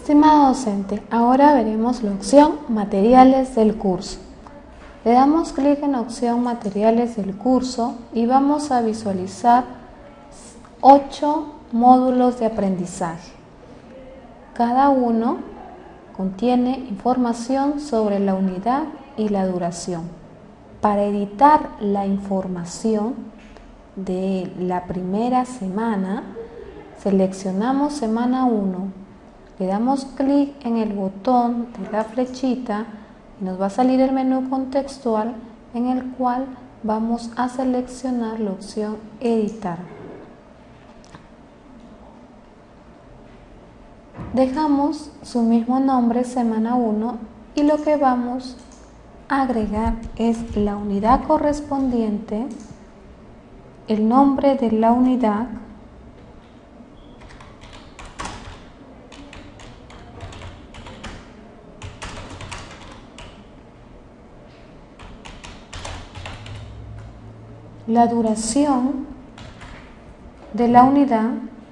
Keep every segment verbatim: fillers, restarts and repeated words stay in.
Estimado docente, ahora veremos la opción Materiales del curso. Le damos clic en la opción Materiales del curso y vamos a visualizar ocho módulos de aprendizaje. Cada uno contiene información sobre la unidad y la duración. Para editar la información de la primera semana, seleccionamos semana uno, le damos clic en el botón de la flechita y nos va a salir el menú contextual en el cual vamos a seleccionar la opción editar. Dejamos su mismo nombre, semana uno, y lo que vamos a agregar es la unidad correspondiente, el nombre de la unidad, la duración de la unidad,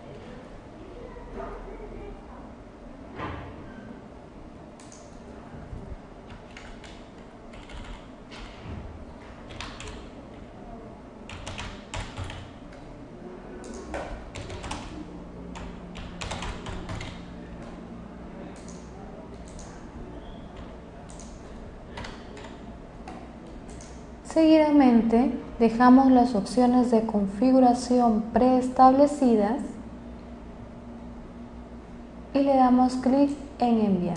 seguidamente dejamos las opciones de configuración preestablecidas y le damos clic en enviar.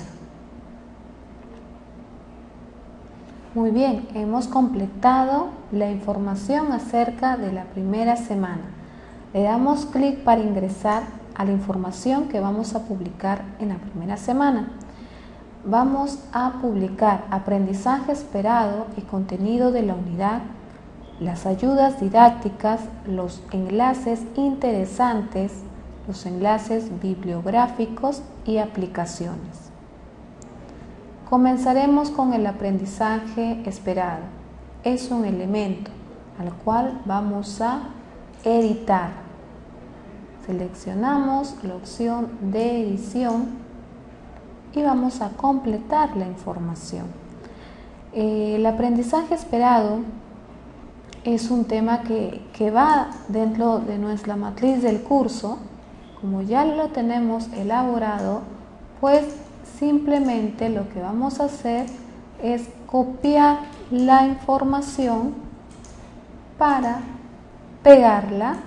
Muy bien, hemos completado la información acerca de la primera semana. Le damos clic para ingresar a la información que vamos a publicar en la primera semana. Vamos a publicar aprendizaje esperado y contenido de la unidad, las ayudas didácticas, los enlaces interesantes, los enlaces bibliográficos y aplicaciones. Comenzaremos con el aprendizaje esperado. Es un elemento al cual vamos a editar. Seleccionamos la opción de edición y vamos a completar la información. El aprendizaje esperado es un tema que, que va dentro de nuestra matriz del curso. Como ya lo tenemos elaborado, pues simplemente lo que vamos a hacer es copiar la información para pegarla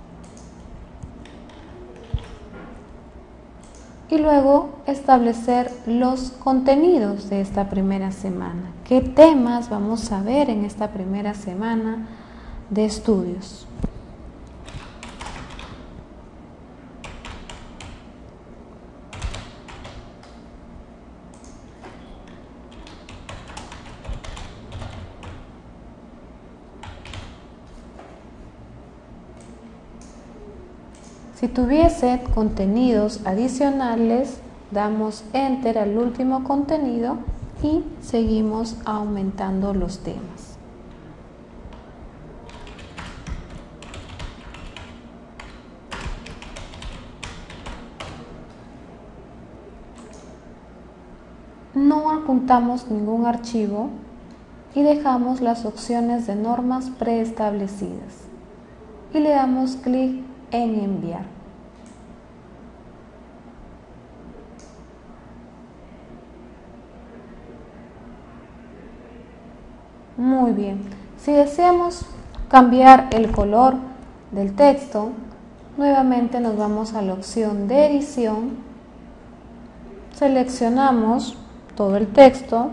y luego establecer los contenidos de esta primera semana. ¿Qué temas vamos a ver en esta primera semana de estudios? Si tuviese contenidos adicionales, damos Enter al último contenido y seguimos aumentando los temas. No adjuntamos ningún archivo y dejamos las opciones de normas preestablecidas y le damos clic en enviar. Muy bien, si deseamos cambiar el color del texto, nuevamente nos vamos a la opción de edición, seleccionamos todo el texto,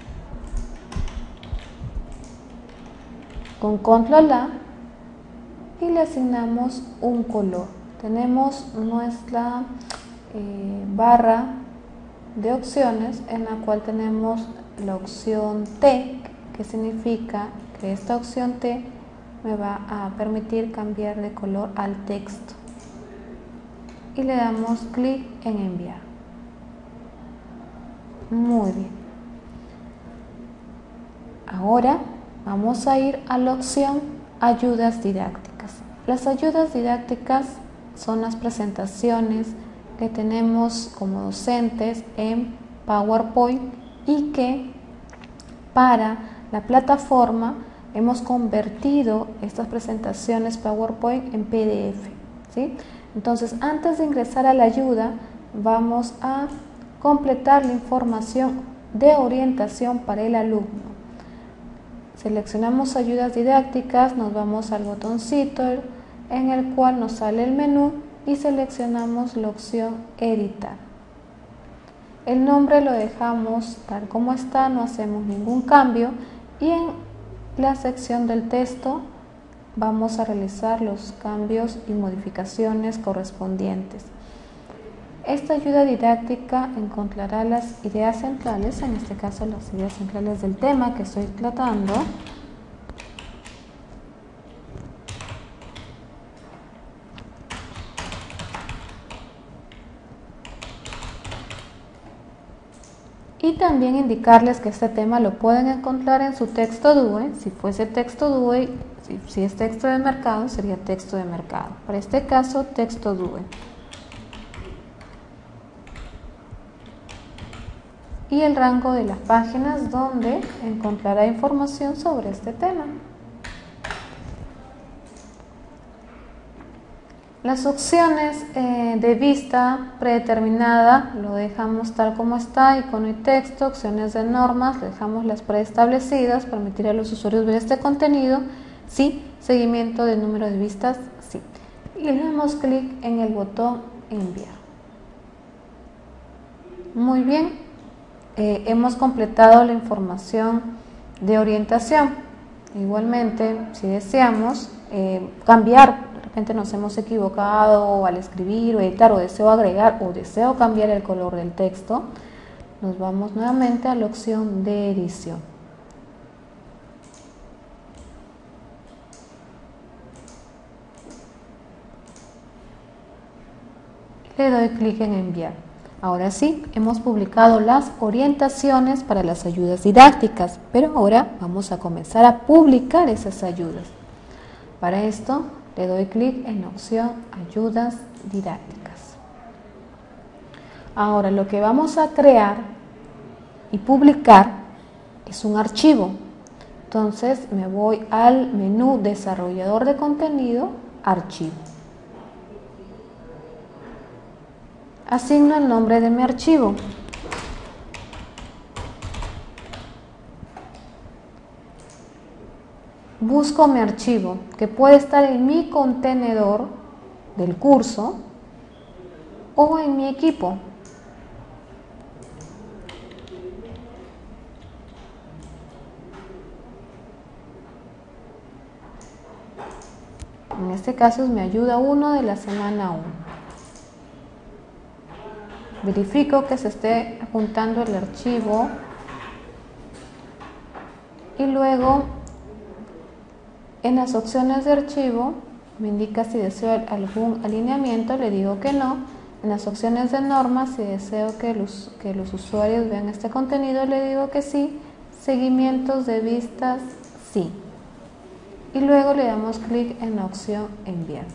con control A y le asignamos un color. Tenemos nuestra eh, barra de opciones en la cual tenemos la opción T, que significa que esta opción T me va a permitir cambiar de color al texto y le damos clic en enviar. Muy bien. Ahora vamos a ir a la opción ayudas didácticas. Las ayudas didácticas son las presentaciones que tenemos como docentes en PowerPoint y que para la plataforma hemos convertido estas presentaciones PowerPoint en P D F, ¿sí? Entonces, antes de ingresar a la ayuda, vamos a completar la información de orientación para el alumno. Seleccionamos ayudas didácticas, nos vamos al botoncito en el cual nos sale el menú y seleccionamos la opción editar. El nombre lo dejamos tal como está, no hacemos ningún cambio, y en la sección del texto vamos a realizar los cambios y modificaciones correspondientes. Esta ayuda didáctica encontrará las ideas centrales, en este caso las ideas centrales del tema que estoy tratando. Y también indicarles que este tema lo pueden encontrar en su texto D U E. Si fuese texto D U E, si, si es texto de mercado, sería texto de mercado. Para este caso, texto D U E. Y el rango de las páginas donde encontrará información sobre este tema. Las opciones eh, de vista predeterminada lo dejamos tal como está, icono y texto. Opciones de normas, dejamos las preestablecidas, permitir a los usuarios ver este contenido, sí. Seguimiento de número de vistas, sí. Y le damos clic en el botón enviar. Muy bien, eh, hemos completado la información de orientación. Igualmente, si deseamos eh, cambiar, nos hemos equivocado al escribir o editar, o deseo agregar o deseo cambiar el color del texto, nos vamos nuevamente a la opción de edición. Le doy clic en enviar. Ahora sí, hemos publicado las orientaciones para las ayudas didácticas, pero ahora vamos a comenzar a publicar esas ayudas. Para esto, le doy clic en la opción ayudas didácticas. Ahora lo que vamos a crear y publicar es un archivo. Entonces me voy al menú desarrollador de contenido, archivo. Asigno el nombre de mi archivo. Busco mi archivo, que puede estar en mi contenedor del curso o en mi equipo. En este caso es mi ayuda uno de la semana uno. Verifico que se esté apuntando el archivo y luego en las opciones de archivo me indica si deseo algún alineamiento, le digo que no. En las opciones de normas, si deseo que los, que los usuarios vean este contenido, le digo que sí. Seguimientos de vistas, sí. Y luego le damos clic en la opción enviar.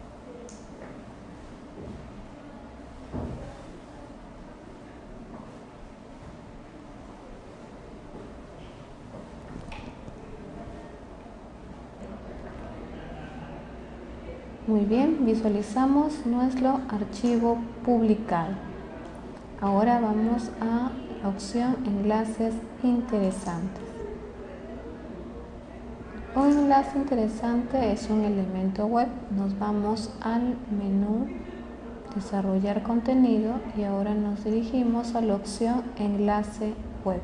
Muy bien, visualizamos nuestro archivo publicado. Ahora vamos a la opción enlaces interesantes. Un enlace interesante es un elemento web. Nos vamos al menú desarrollar contenido y ahora nos dirigimos a la opción enlace web.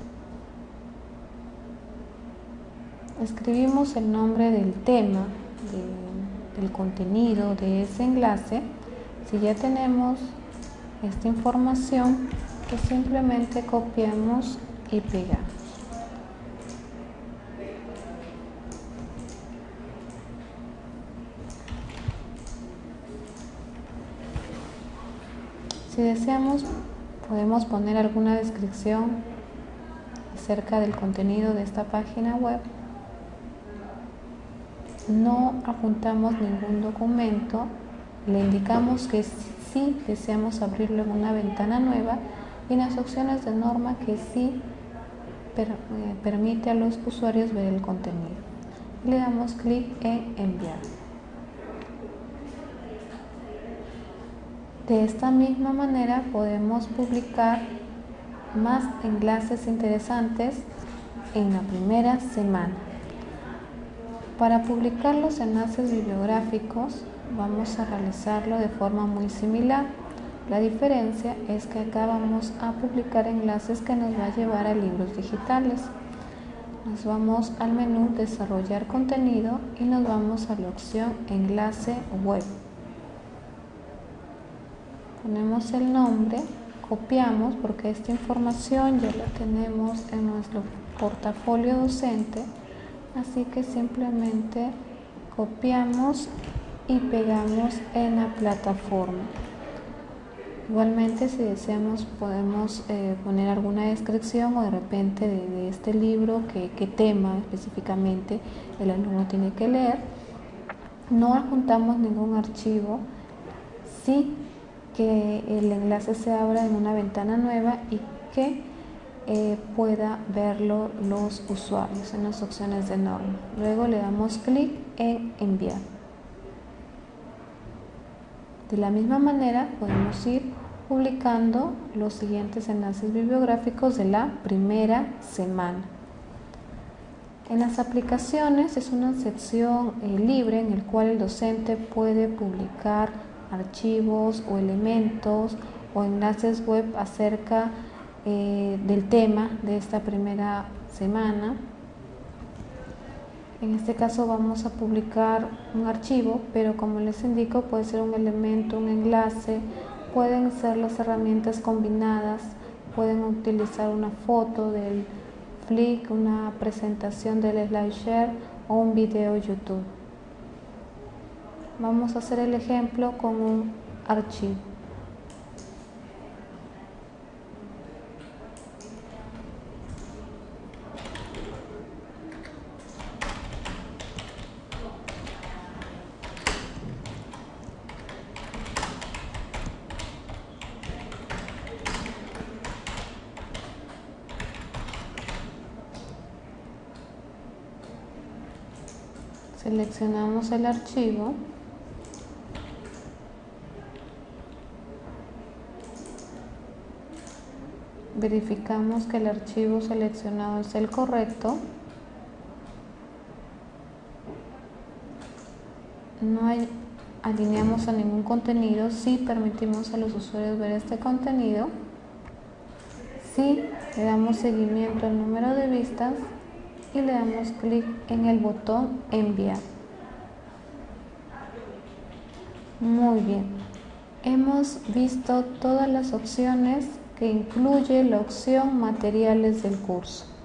Escribimos el nombre del tema, de el contenido de ese enlace. Si ya tenemos esta información, pues simplemente copiamos y pegamos. Si deseamos, podemos poner alguna descripción acerca del contenido de esta página web. No adjuntamos ningún documento Le indicamos que sí deseamos abrirlo en una ventana nueva y en las opciones de norma que sí per, eh, permite a los usuarios ver el contenido. Le damos clic en enviar. De esta misma manera podemos publicar más enlaces interesantes en la primera semana. Para publicar los enlaces bibliográficos vamos a realizarlo de forma muy similar. La diferencia es que acá vamos a publicar enlaces que nos va a llevar a libros digitales. Nos vamos al menú Desarrollar contenido y nos vamos a la opción Enlace web. Ponemos el nombre, copiamos porque esta información ya la tenemos en nuestro portafolio docente, así que simplemente copiamos y pegamos en la plataforma. Igualmente, si deseamos podemos eh, poner alguna descripción o de repente de, de este libro, que, qué tema específicamente el alumno tiene que leer. No adjuntamos ningún archivo, sí que el enlace se abra en una ventana nueva y que eh, pueda verlo los usuarios en las opciones de norma. Luego le damos clic en enviar. De la misma manera podemos ir publicando los siguientes enlaces bibliográficos de la primera semana. En las aplicaciones es una sección eh, libre en el cual el docente puede publicar archivos o elementos o enlaces web acerca eh, del tema de esta primera semana. En este caso vamos a publicar un archivo, pero como les indico, puede ser un elemento, un enlace, pueden ser las herramientas combinadas, pueden utilizar una foto del Flick, una presentación del SlideShare o un video YouTube. Vamos a hacer el ejemplo con un archivo. Seleccionamos el archivo. Verificamos que el archivo seleccionado es el correcto. No hay, alineamos a ningún contenido. Sí permitimos a los usuarios ver este contenido. Sí le damos seguimiento al número de vistas y le damos clic en el botón enviar. Muy bien. Hemos visto todas las opciones que incluye la opción materiales del curso.